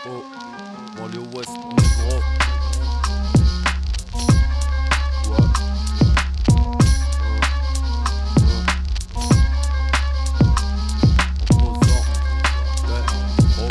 Oh, banlieue ouest, on est gros. Ouais. Opposant, ouais, gros.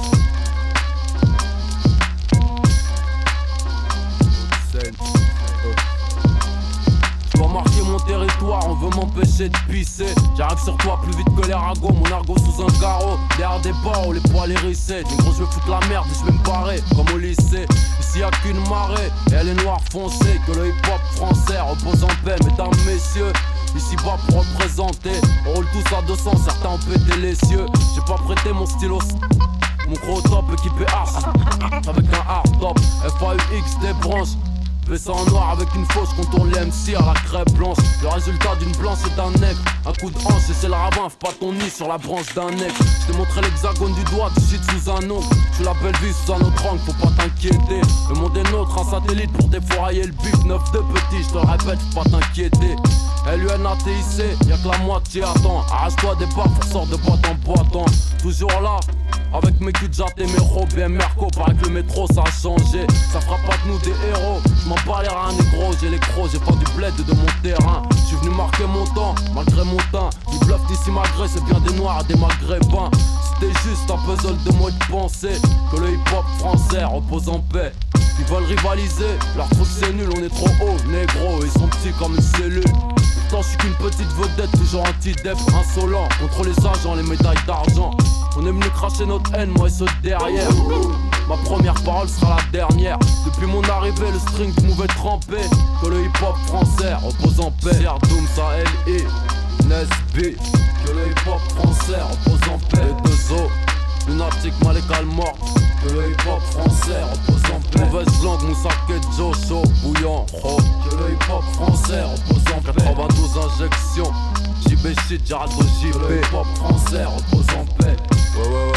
Tu vas marquer mon territoire, on veut m'empêcher de pisser. J'arrive sur toi plus vite que les ragots, mon argot sous un carreau. Derrière des barreaux, les poils hérissés. Du gros je vais foutre la merde et je vais me barrer comme au lycée. Ici y'a qu'une marée et elle est noire foncée. Que le hip hop français repose en paix, mesdames, messieurs. Ici bas pour représenter, on roule tous à 200, certains ont pété les cieux. J'ai pas prêté mon stylo, mon gros top équipé arch avec un hard top, FAUX des branches. Fais ça en noir avec une fauche, contourne les MC à la crêpe blanche. Le résultat d'une blanche est un nègre. Un coup de hanche et c'est le ravin, fais pas ton nid sur la branche d'un nègre. Je t'ai montré l'hexagone du doigt, du shit sous un ongle. Je suis la belle vie sous un autre angle, faut pas t'inquiéter. Le monde est nôtre, un satellite pour défourailler le bif. 9 de petit, je te le répète, faut pas t'inquiéter. LUNATIC, y'a que la moitié attend. Arrache-toi des barres pour sortir de boîte en boîte. Toujours là, avec mes culs de jatte et mes robes et Merco. Paraît que le métro ça a changé, ça fera pas de nous des héros. Je m'en bats les reins négro, j'ai les crocs, j'ai pas du bled de mon terrain. Je suis venu marquer mon temps, malgré mon teint. Ils bluffent d'ici malgré, c'est bien des noirs et des maghrébins. C'était juste un puzzle de moi de penser que le hip hop français repose en paix. Ils veulent rivaliser, leur truc c'est nul, on est trop haut, négro, ils sont petits comme une cellule. Pourtant je suis qu'une petite vedette, toujours anti-dep, insolent. Contre les agents, les médailles d'argent. On est venu cracher notre haine, moi et ceux derrière. Ma première parole sera la dernière. Depuis mon arrivée, le string move est trempé. Que le hip hop français repose en paix. Doom, ça L.I. Nesby. Que le hip hop français repose en paix. Les deux os, lunatique, Malekal mort. Que le hip hop français repose en paix. Mauvaise langue, Moussake, Joe, bouillant, oh. Que le hip hop français repose en paix. 92 injections, JB shit, Géraldo JB. Que le hip hop français repose en paix. Ouais, ouais, ouais.